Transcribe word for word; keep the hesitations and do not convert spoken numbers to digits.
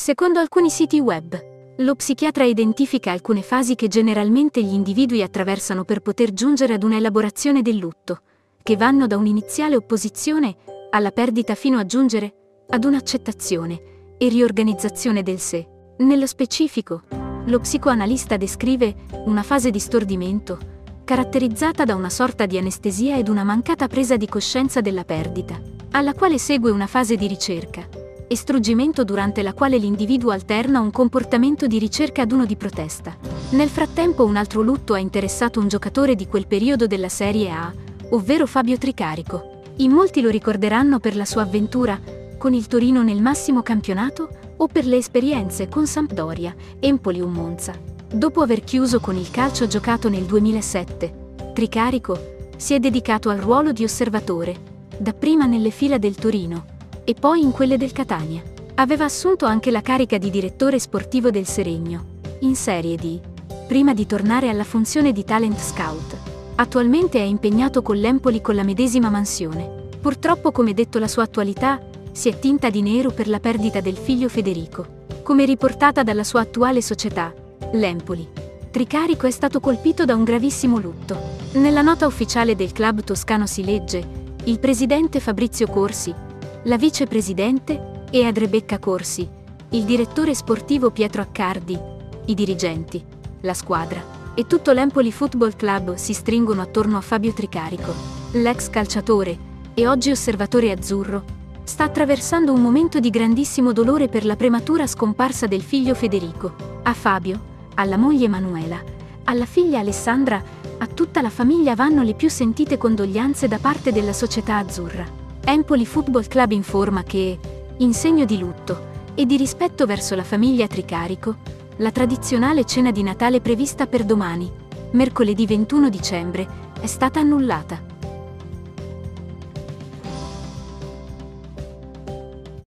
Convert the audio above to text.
Secondo alcuni siti web, lo psichiatra identifica alcune fasi che generalmente gli individui attraversano per poter giungere ad una elaborazione del lutto, che vanno da un'iniziale opposizione alla perdita fino a giungere ad un'accettazione e riorganizzazione del sé. Nello specifico, lo psicoanalista descrive una fase di stordimento, caratterizzata da una sorta di anestesia ed una mancata presa di coscienza della perdita, alla quale segue una fase di ricerca e struggimento durante la quale l'individuo alterna un comportamento di ricerca ad uno di protesta. Nel frattempo un altro lutto ha interessato un giocatore di quel periodo della Serie A, ovvero Fabio Tricarico. In molti lo ricorderanno per la sua avventura con il Torino nel massimo campionato o per le esperienze con Sampdoria, Empoli o Monza. Dopo aver chiuso con il calcio giocato nel duemilasette, Tricarico si è dedicato al ruolo di osservatore, dapprima nelle fila del Torino e poi in quelle del Catania. Aveva assunto anche la carica di direttore sportivo del Seregno, in Serie D, prima di tornare alla funzione di talent scout. Attualmente è impegnato con l'Empoli con la medesima mansione. Purtroppo, come detto, la sua attualità si è tinta di nero per la perdita del figlio Federico. Come riportata dalla sua attuale società, l'Empoli, Tricarico è stato colpito da un gravissimo lutto. Nella nota ufficiale del club toscano si legge: il presidente Fabrizio Corsi, la vicepresidente Ead Rebecca Corsi, il direttore sportivo Pietro Accardi, i dirigenti, la squadra e tutto l'Empoli Football Club si stringono attorno a Fabio Tricarico. L'ex calciatore e oggi osservatore azzurro sta attraversando un momento di grandissimo dolore per la prematura scomparsa del figlio Federico. A Fabio, alla moglie Manuela, alla figlia Alessandra, a tutta la famiglia vanno le più sentite condoglianze da parte della società azzurra. Empoli Football Club informa che, in segno di lutto e di rispetto verso la famiglia Tricarico, la tradizionale cena di Natale prevista per domani, mercoledì ventuno dicembre, è stata annullata.